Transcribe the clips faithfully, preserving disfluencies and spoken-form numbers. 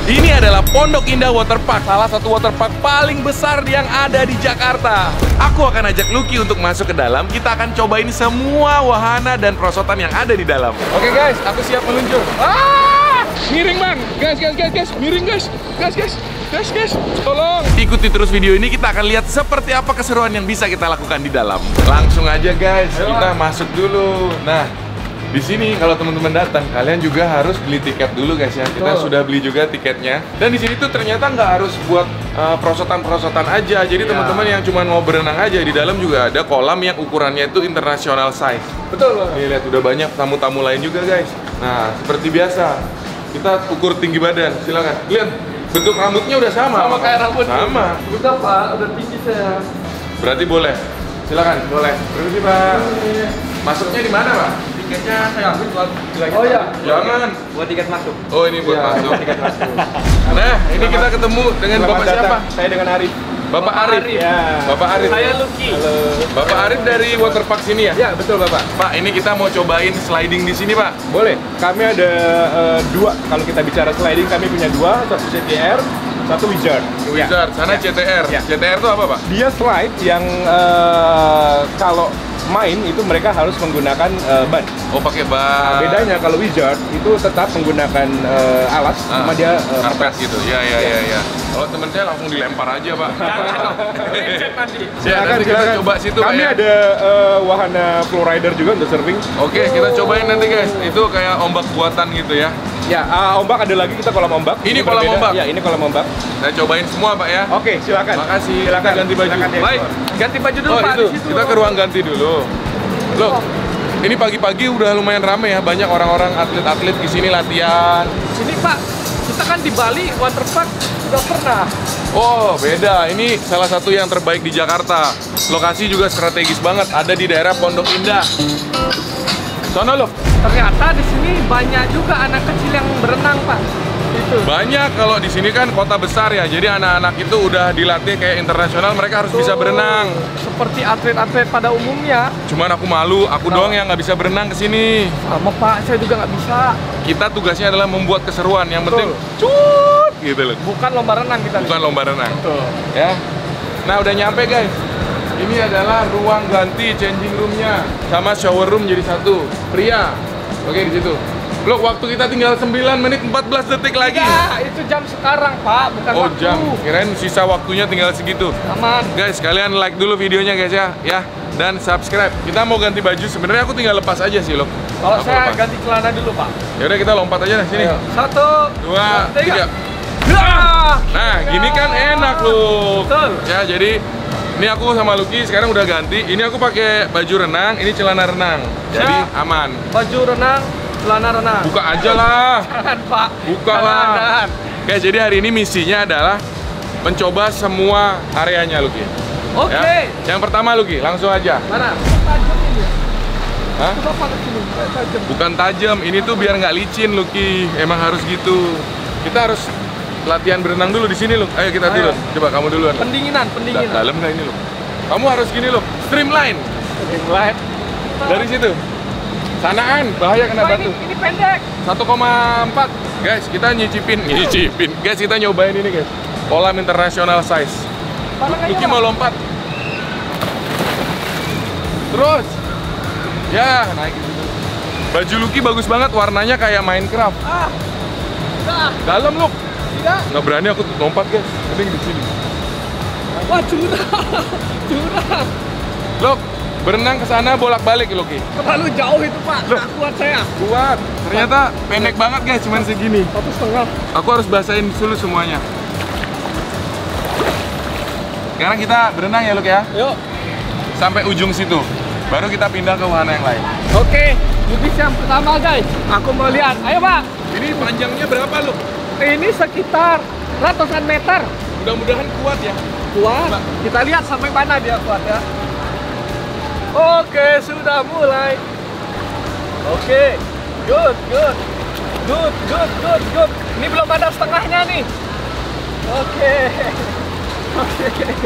Ini adalah Pondok Indah Waterpark, salah satu waterpark paling besar yang ada di Jakarta. Aku akan ajak Lucky untuk masuk ke dalam. Kita akan cobain semua wahana dan perosotan yang ada di dalam. Oke guys, aku siap meluncur. Ah! Miring bang, guys, guys, guys, guys, miring guys, guys, guys, guys, guys, tolong. Ikuti terus video ini, kita akan lihat seperti apa keseruan yang bisa kita lakukan di dalam. Langsung aja guys, kita masuk dulu. Nah, di sini kalau teman-teman datang, kalian juga harus beli tiket dulu guys ya. Kita oh. sudah beli juga tiketnya. Dan di sini tuh ternyata nggak harus buat uh, perosotan-perosotan aja. Jadi teman-teman yeah. yang cuma mau berenang aja, di dalam juga ada kolam yang ukurannya itu international size. Betul. Nih lihat, udah banyak tamu-tamu lain juga guys. Nah, seperti biasa, kita ukur tinggi badan. Silakan. Lihat, bentuk rambutnya udah sama. Sama kayak rambut. Sama. Udah Pak, udah tinggi saya. Berarti boleh. Silakan, boleh. Permisi Pak. Masuknya di mana Pak? Tiketnya saya ambil buat tiket. Oh iya, jangan. Buat tiket masuk. Oh ini buat ya, masuk. Tiket masuk. Nah, ini kita ketemu dengan Selamat Bapak datang. siapa? Saya dengan Arif. Bapak, Bapak Arif. Arif. Ya. Bapak Arif. Saya Lucky. Halo. Bapak Arif dari waterpark sini ya? Ya, betul Bapak. Pak, ini kita mau cobain sliding di sini, Pak. Boleh. Kami ada uh, dua. Kalau kita bicara sliding, kami punya dua, satu C T R, satu Wizard. Wizard, sana ya. C T R. Ya. C T R itu apa, Pak? Dia slide yang uh, kalau main itu mereka harus menggunakan uh, ban. Oh, pakai ban. Nah, bedanya kalau Wizard itu tetap menggunakan uh, alas, ah, sama dia uh, karpet gitu. Ya, ya, ya, ya. Kalau temen saya langsung dilempar aja, Pak. Silakan, silakan. Coba situ, Kami Pak, ya. ada uh, wahana flowrider juga untuk surfing. Oke, kita cobain nanti, guys. Itu kayak ombak buatan gitu ya. Ya, uh, ombak ada lagi, kita kolam ombak. Ini, ini kolam berbeda. Ombak? Ya, ini kolam ombak. Saya cobain semua, Pak ya. Oke, silakan. Makasih. Silakan ganti baju. Silakan, ya. Baik, ganti baju dulu, oh, Pak. Itu. Kita ke ruang ganti dulu. Loh, ini pagi-pagi udah lumayan rame ya, banyak orang-orang atlet-atlet di sini latihan. Ini Pak, kita kan di Bali waterpark sudah pernah. Oh, beda. Ini salah satu yang terbaik di Jakarta. Lokasi juga strategis banget, ada di daerah Pondok Indah. Sono loh. Ternyata di sini banyak juga anak kecil yang berenang, Pak. Itu. Banyak, kalau di sini kan kota besar ya, jadi anak-anak itu udah dilatih kayak internasional, mereka harus Tuh, bisa berenang. Seperti atlet-atlet pada umumnya. Cuman aku malu, aku doang yang nggak bisa berenang ke sini. Sama Pak, saya juga nggak bisa. Kita tugasnya adalah membuat keseruan, yang penting cut gitu loh. Bukan lomba renang kita. Bukan lomba renang. Betul. Ya. Nah, udah nyampe guys. Ini adalah ruang ganti changing roomnya sama shower room jadi satu. Pria. Oke, di situ. Loh, waktu kita tinggal sembilan menit empat belas detik lagi. Ya, itu jam sekarang, Pak, bukan oh, waktu. jam. Kirain sisa waktunya tinggal segitu. Aman. Guys, kalian like dulu videonya guys ya, ya. Dan subscribe. Kita mau ganti baju. Sebenarnya aku tinggal lepas aja sih, loh. Kalau aku saya lepas. ganti celana dulu, Pak. Ya udah, kita lompat aja nih sini. Ayo. Satu, dua, tiga. tiga. Nah, gini kan enak loh. Betul. Ya, jadi ini aku sama Lucky sekarang udah ganti. Ini aku pakai baju renang, ini celana renang. Jadi ya. aman. Baju renang, celana renang. Buka aja lah. Jangan, Pak. Buka jangan, lah. Jangan. Oke, jadi hari ini misinya adalah mencoba semua areanya, Lucky. Oke. Ya. Yang pertama, Lucky, langsung aja. Mana? Tajam ini. Hah? Kenapa ke sini? Tajam. Bukan tajam, ini tuh biar nggak licin, Lucky. Emang harus gitu. Kita harus latihan berenang dulu di sini, Luk. Ayo kita turun. Coba kamu duluan. Luk. Pendinginan, pendinginan. Da dalam nggak ini, Luk? Kamu harus gini, Luk. Streamline. Streamline. Dari situ. Sanaan, bahaya kena oh, batu. Ini, ini pendek. satu koma empat. Guys, kita nyicipin, nyicipin. Guys, kita nyobain ini, guys. Kolam international size. Lucky mau lompat. Terus. Ya, naik gitu. Baju Lucky bagus banget, warnanya kayak Minecraft. Ah. Nah. Dalam, Luk. Tidak. Nggak berani aku lompat, guys. Mending di sini. Wah, curang. Curang. Luk, berenang ke sana bolak-balik, Lucky. Terlalu jauh itu, Pak. Nggak kuat saya. Kuat. Ternyata pendek banget, guys. Cuman segini. Satu setengah. Aku harus basahin dulu semuanya. Sekarang kita berenang ya, Luk ya. Yuk. Sampai ujung situ. Baru kita pindah ke wahana yang lain. Oke, lukis yang pertama, guys. Aku mau lihat. Ayo, Pak. Ini panjangnya berapa, Luk? Ini sekitar ratusan meter. Mudah-mudahan kuat ya. Kuat. Kita lihat sampai mana dia kuat ya. Oke, sudah mulai. Oke. Good, good. Good, good, good, good. Ini belum ada setengahnya nih. Oke. Oke.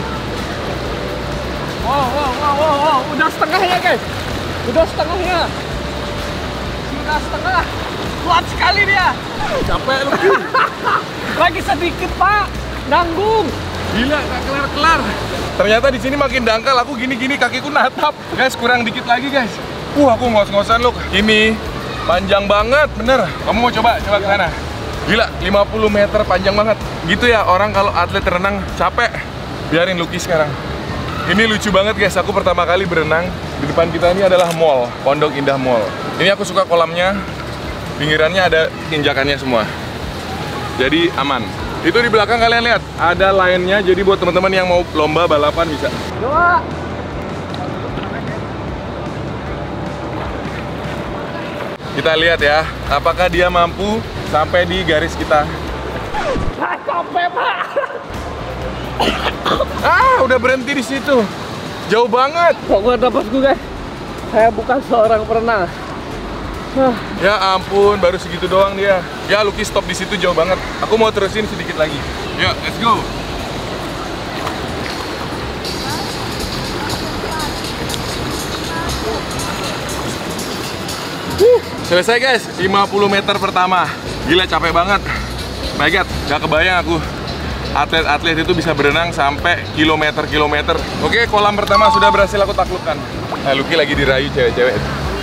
Wow, wow, wow, wow, wow. Udah setengahnya, guys. Udah setengahnya. Sudah setengah. Kuat sekali dia. Capek lu. Lagi sedikit Pak, nanggung. Gila, gak kelar-kelar. Ternyata di sini makin dangkal, aku gini-gini kakiku natap. Guys, kurang dikit lagi guys. Wah, aku ngos-ngosan loh. Ini panjang banget, bener. Kamu mau coba? Coba ke sana. Gila, lima puluh meter panjang banget. Gitu ya, orang kalau atlet renang capek. Biarin Lucky sekarang. Ini lucu banget guys, aku pertama kali berenang. Di depan kita ini adalah mall, Pondok Indah Mall. Ini aku suka kolamnya. Pinggirannya ada injakannya semua. Jadi aman. Itu di belakang kalian lihat, ada lainnya, jadi buat teman-teman yang mau lomba balapan bisa. Dua. Kita lihat ya, apakah dia mampu sampai di garis kita. Ah, capek Pak. Ah, udah berhenti di situ. Jauh banget. Pokoknya bosku guys, saya bukan seorang perenang. Ah. Ya ampun, baru segitu doang dia. Ya, Lucky stop di situ jauh banget. Aku mau terusin sedikit lagi. Yuk, let's go. Uh, selesai guys, lima puluh meter pertama. Gila, capek banget. My God, gak kebayang aku atlet-atlet itu bisa berenang sampai kilometer-kilometer. Oke, kolam pertama sudah berhasil aku taklukkan. Nah, Lucky lagi dirayu cewek-cewek.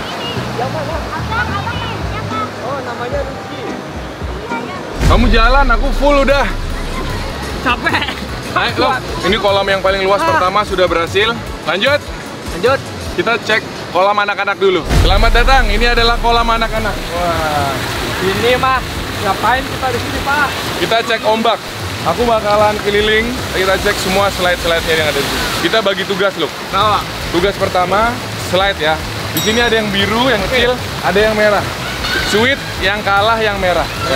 Oh, namanya Lucky. Kamu jalan, aku full udah. Capek. Ayo, loh. Ini kolam yang paling luas pertama sudah berhasil. Lanjut. Lanjut. Kita cek kolam anak-anak dulu. Selamat datang, ini adalah kolam anak-anak. Wah, ini mah ngapain kita di sini Pak? Kita cek ombak. Aku bakalan keliling, kita cek semua slide-slide-nya yang ada di sini. Kita bagi tugas loh. Nah, Tugas pertama, slide ya. Di sini ada yang biru, yang kecil, ada yang merah. Sweet, yang kalah yang merah. Ya.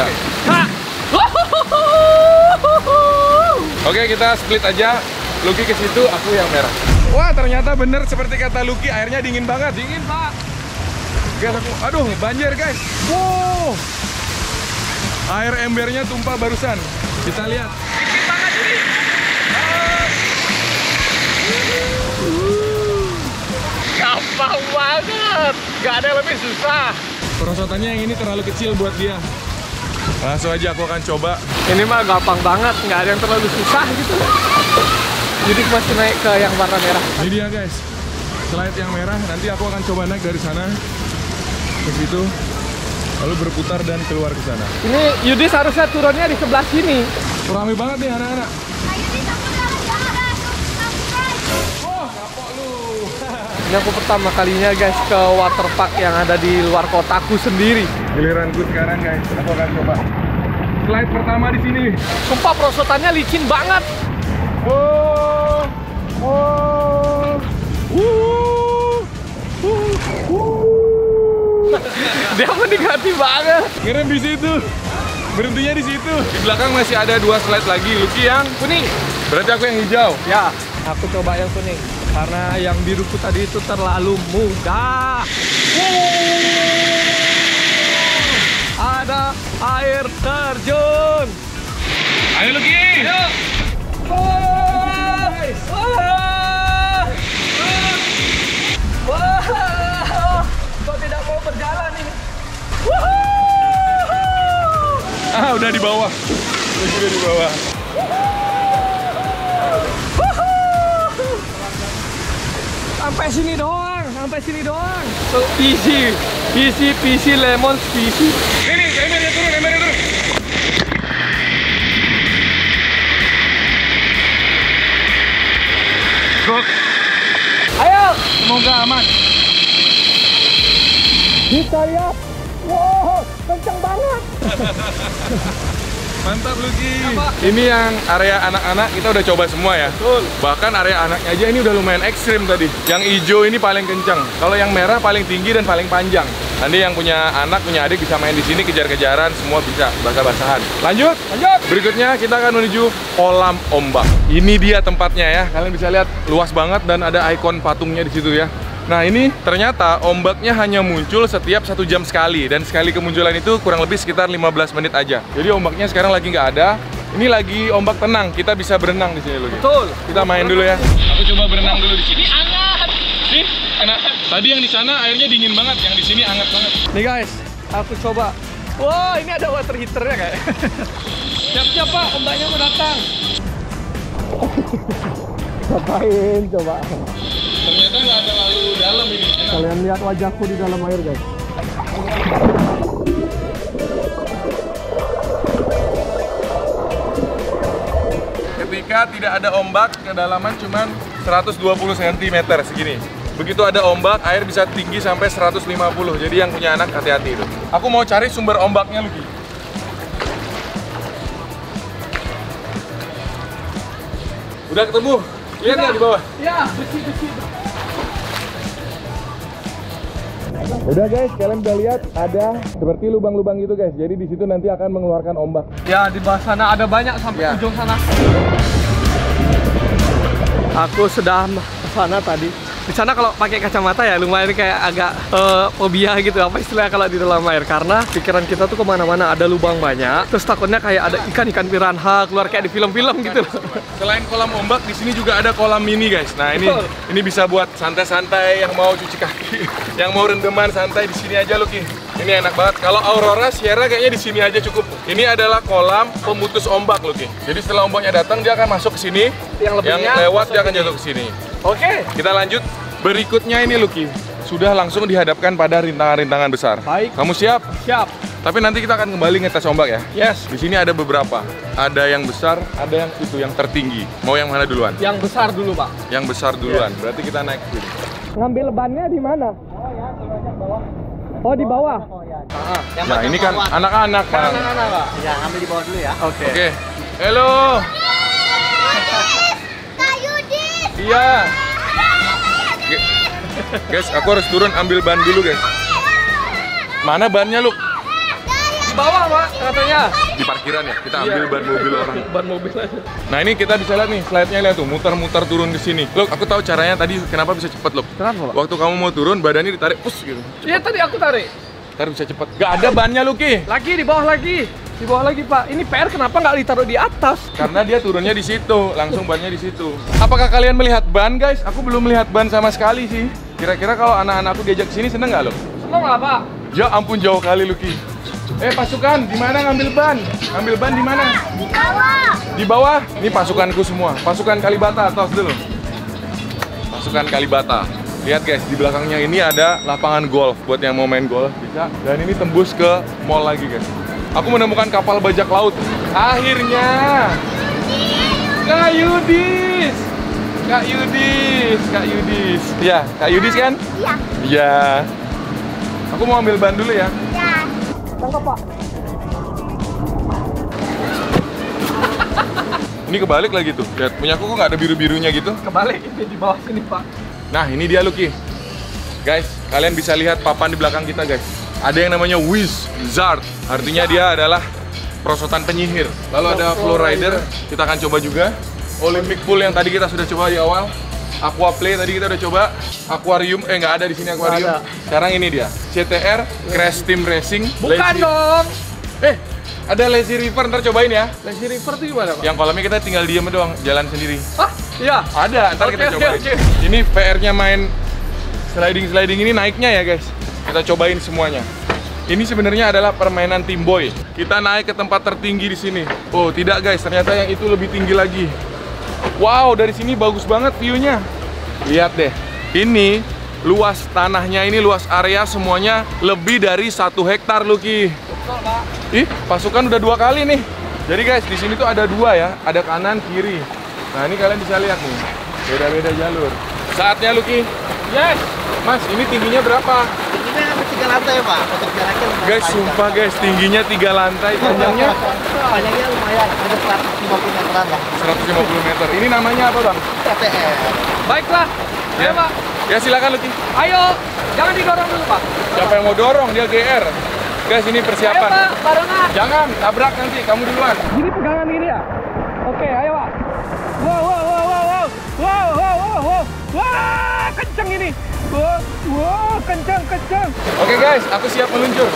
Oke, kita split aja. Lucky ke situ, aku yang merah. Wah, ternyata bener seperti kata Lucky, airnya dingin banget. dingin Pak. Guys, aku, aduh, banjir guys. Wow, air embernya tumpah barusan. Kita lihat. Dingin banget ini. Gampang banget. Gak ada yang lebih susah. Perosotannya yang ini terlalu kecil buat dia. Langsung aja aku akan coba. Ini mah gampang banget, nggak ada yang terlalu susah gitu. Jadi masih naik ke yang warna merah. Ini dia guys, slide yang merah. Nanti aku akan coba naik dari sana ke situ, lalu berputar dan keluar ke sana. Ini Yudis harusnya turunnya di sebelah sini. Ramai banget nih anak-anak. Ini aku pertama kalinya guys ke waterpark yang ada di luar kotaku sendiri. Giliranku sekarang guys, aku akan coba. Slide pertama di sini. Sumpah perosotannya licin banget. Oh, oh, uh, uh, uh. Dia menikmati banget. Ngerem di situ. Berhentinya di situ. Di belakang masih ada dua slide lagi. Lucky yang Kuning. berarti aku yang hijau. Ya, aku coba yang kuning. Karena yang biruku tadi itu terlalu mudah. Ada air terjun. Ayo Lucky. Ayo. Wah. Wah. Wah. Kok tidak mau berjalan ini? Ah, udah di bawah. Udah di bawah. Sampai sini doang, sampai sini doang. So easy, easy peasy lemon squeezy. Ini, embernya turun, embernya turun. Go. Ayo, Semoga aman. kita lihat. Wow, kencang banget. Mantap Lucky. Apa? Ini yang area anak-anak kita udah coba semua ya. Betul. Bahkan area anaknya aja ini udah lumayan ekstrim tadi. Yang hijau ini paling kencang. Kalau yang merah paling tinggi dan paling panjang. Nanti yang punya anak, punya adik bisa main di sini, kejar-kejaran, semua bisa, basah-basahan. Lanjut, Lanjut. Berikutnya kita akan menuju kolam ombak. Ini dia tempatnya ya. Kalian bisa lihat luas banget dan ada ikon patungnya di situ ya. Nah ini ternyata ombaknya hanya muncul setiap satu jam sekali. Dan sekali kemunculan itu kurang lebih sekitar lima belas menit aja. Jadi ombaknya sekarang lagi nggak ada. Ini lagi ombak tenang, kita bisa berenang di sini Lucky. Betul. Kita main dulu ya. Aku coba berenang dulu di sini. Ini hangat. Nih, kena. Tadi yang di sana airnya dingin banget, yang di sini hangat banget. Nih guys, aku coba Wow, ini ada water heaternya kayak. Siap-siap Pak, ombaknya mau datang. Ngapain coba? Ternyata nggak terlalu dalam ini. Enak. Kalian lihat wajahku di dalam air guys. Ketika tidak ada ombak, kedalaman cuma seratus dua puluh sentimeter segini. Begitu ada ombak, air bisa tinggi sampai seratus lima puluh. Jadi yang punya anak hati-hati itu. Aku mau cari sumber ombaknya, Luki. Udah ketemu? Lihat nggak di bawah? Ya, besi-besi. Udah guys, kalian udah lihat ada seperti lubang-lubang gitu guys. Jadi di situ nanti akan mengeluarkan ombak. Ya, di bawah sana ada banyak sampai Ya. ujung sana. Aku sudah ke sana tadi. Di sana kalau pakai kacamata ya lumayan kayak agak uh, fobia gitu, apa istilahnya kalau di dalam air, karena pikiran kita tuh kemana-mana, ada lubang banyak, terus takutnya kayak ada ikan-ikan piranha keluar kayak di film-film gitu. Selain kolam ombak, di sini juga ada kolam mini guys. Nah ini Betul. ini bisa buat santai-santai yang mau cuci kaki, yang mau rendeman santai di sini aja Luki. Ini enak banget. Kalau Aurora Sierra kayaknya di sini aja cukup. Ini adalah kolam pemutus ombak Luki. Jadi setelah ombaknya datang dia akan masuk ke sini, Yang lebihnya yang lewat masuk dia akan ke jatuh ke sini. Oke. Kita lanjut. Berikutnya ini Luki, sudah langsung dihadapkan pada rintangan-rintangan besar. Baik. Kamu siap? Siap. Tapi nanti kita akan kembali ngetes ombak ya. Yes. Di sini ada beberapa. Ada yang besar, ada yang itu yang tertinggi. Mau yang mana duluan? Yang besar dulu, Pak. Yang besar duluan. Berarti kita naik ke sini. Ngambil bannya di mana? Oh, di bawah. Ah, nah, ini kan anak-anak, Bang. Anak-anak, Pak. Ya, ambil di bawah dulu ya. Oke. Oke. Halo. Kak Yudis. Iya. Ge- Guys, aku harus turun ambil ban dulu, guys. Mana bannya, Lu? Di bawah, Pak, katanya. Di parkiran ya. Kita ambil Iya. ban mobil orang. Ban mobil aja. Nah, ini kita bisa lihat nih, slide-nya lihat tuh, muter-muter turun ke sini. Look, aku tahu caranya tadi kenapa bisa cepet, Look. Kenapa, Pak? Waktu kamu mau turun, badannya ditarik pus gitu. Iya, tadi aku tarik. Ntar bisa cepet. Gak ada bannya, Luki. Lagi di bawah lagi. Di bawah lagi, Pak. Ini P R kenapa nggak ditaruh di atas? Karena dia turunnya di situ, langsung bannya di situ. Apakah kalian melihat ban, guys? Aku belum melihat ban sama sekali sih. Kira-kira kalau anak-anakku diajak sini seneng nggak lo? Seneng lah, Pak. Ya ampun jauh kali, Luki. Eh pasukan, di mana ngambil ban? Ngambil ban di mana? Di bawah. Di bawah. Ini pasukanku semua. Pasukan Kalibata, tos dulu. Pasukan Kalibata. Lihat guys, di belakangnya ini ada lapangan golf buat yang mau main golf bisa. Dan ini tembus ke mall lagi guys. Aku menemukan kapal bajak laut. Akhirnya. Kak Yudis. Kak Yudis, Kak Yudis. Iya, Kak Yudis kan? Iya. Iya. Aku mau ambil ban dulu ya. Ya. Tangkap, Pak. Ini kebalik lagi tuh. Lihat, punya aku kok nggak ada biru-birunya gitu. Kebalik ini di bawah sini, Pak. Nah, ini dia Luki. Guys, kalian bisa lihat papan di belakang kita, guys. Ada yang namanya Wizard. Artinya dia adalah perosotan penyihir. Lalu ada Flow Rider, kita akan coba juga. Olympic Pool yang tadi kita sudah coba di awal. Aqua Play tadi kita udah coba. Aquarium, eh nggak ada di sini aquarium. Nggak Sekarang ini dia. C T R, Crash Team Racing. Bukan Lazy- dong. Eh, ada Lazy River, ntar cobain ya. Lazy River itu gimana, Pak? Yang kolamnya kita tinggal diem doang, jalan sendiri. Ah, iya. Ada, ntar Oke, kita oke, cobain. oke. Ini P R-nya main sliding-sliding ini naiknya ya guys. Kita cobain semuanya. Ini sebenarnya adalah permainan Team Boy. Kita naik ke tempat tertinggi di sini. Oh tidak guys, ternyata yang itu lebih tinggi lagi. Wow, dari sini bagus banget view-nya. Lihat deh, ini luas tanahnya, ini luas area semuanya lebih dari satu hektar Luki. Betul, Pak. Ih, pasukan udah dua kali nih. Jadi guys, di sini tuh ada dua ya, ada kanan kiri. Nah ini kalian bisa lihat nih, beda-beda jalur. Saatnya Luki. Yes. Mas, ini tingginya berapa? Ini ada tiga lantai ya, Pak. Untuk jaraknya lumayan Guys, panjang. sumpah guys, tingginya tiga lantai, panjangnya Panjangnya lumayan, ada seratus lima puluh meteran lah. seratus lima puluh meter. Ini namanya apa bang? K T R. Baiklah. Ayo, Pak. Ya silakan Luki. Ayo. Jangan didorong dulu, Pak. Siapa yang mau dorong? Dia G R. Guys, ini Ayo, persiapan. Pak. Barengan. Jangan, tabrak nanti. Kamu duluan. Gini pegangan gini ya? Oke, ayo, Pak. Wow, wow, wow, wow, wow. Wow, wow, wow, wow. Wah, kenceng ini. Wow, wow, kenceng, kenceng. Oke guys, aku siap meluncur.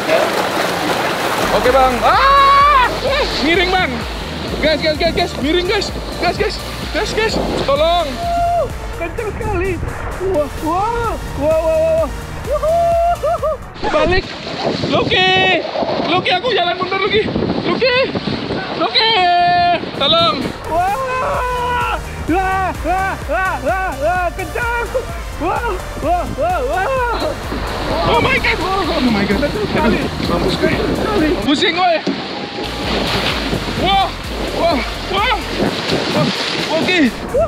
Oke bang. Ah, eh, miring bang. Guys, guys, guys, guys, miring guys. Guys, guys, guys, guys, tolong. Kenceng sekali. Wah, wow, wow, wow, wow. Balik. Lucky. Lucky, aku jalan mundur, Lucky. Lucky. Lucky. Tolong. Wah, wah, wah, wah, wah, wah, kencang. Wah, wah, wah, wah. Oh my god. Oh my god. Aduh, mampus gue. Pusing gue. Wah. Wah. Wah. Oke.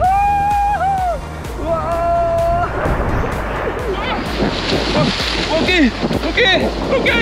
Oke. Oke. Oke.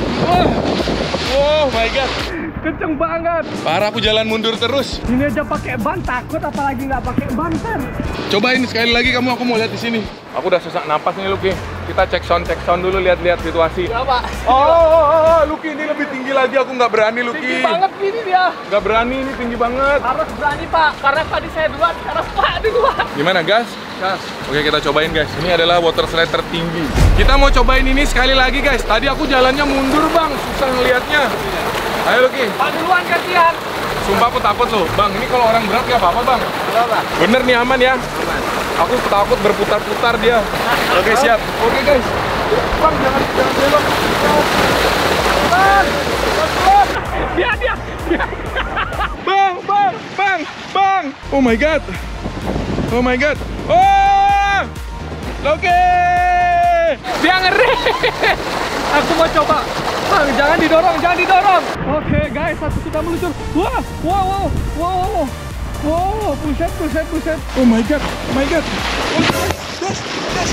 Oh my god. Kenceng banget. Parah, aku jalan mundur terus. Ini aja pakai ban takut, apalagi nggak pakai ban kan. Cobain sekali lagi kamu, aku mau lihat di sini. Aku udah sesak napas nih, Lucky. Kita cek sound, cek sound dulu, lihat-lihat situasi. Ya, Pak. Oh, oh, oh, oh, Lucky, ini lebih tinggi lagi. Aku nggak berani, Lucky. Tinggi banget gini dia. Nggak berani, ini tinggi banget. Harus berani, Pak. Karena tadi saya duluan, sekarang Pak di luar. Gimana, gas? Gas. Oke, kita cobain, guys. Ini adalah water slide tertinggi. Kita mau cobain ini sekali lagi, guys. Tadi aku jalannya mundur, Bang. Susah ngelihatnya. Ayo, Lucky. Pak duluan gantian. Sumpah aku takut loh. Bang, ini kalau orang berat nggak apa-apa, Bang. Halo, Pak. Bener nih, aman ya? Aman. Aku takut berputar-putar dia. Oke, siap. Oke, guys. Bang, jangan jangan belok. Bang, bang, Dia, dia, dia. bang, bang, bang, bang. Oh my god. Oh my god. Oh, Oke. Dia ngeri. Aku mau coba. Bang, jangan didorong, jangan didorong. Oke, guys, satu sudah meluncur. Wah, wow, wow, wow. Wow, buset, buset, buset. Oh my god. Oh my god. Yes, yes.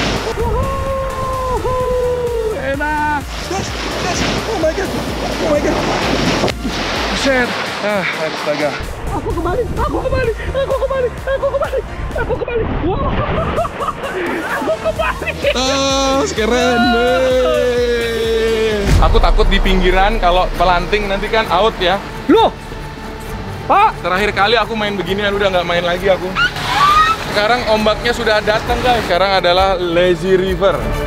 Wuhu, enak. Yes, yes. Oh my god. Oh my god. Buset. Ah, astaga. Aku kembali, aku kembali, aku kembali, aku kembali, aku kembali. Wow, aku kembali. Tas, keren deh. Aku takut di pinggiran kalau pelanting nanti kan out ya. Loh, Pak. Terakhir kali aku main beginian udah nggak main lagi aku. Sekarang ombaknya sudah datang, guys. Sekarang adalah lazy river.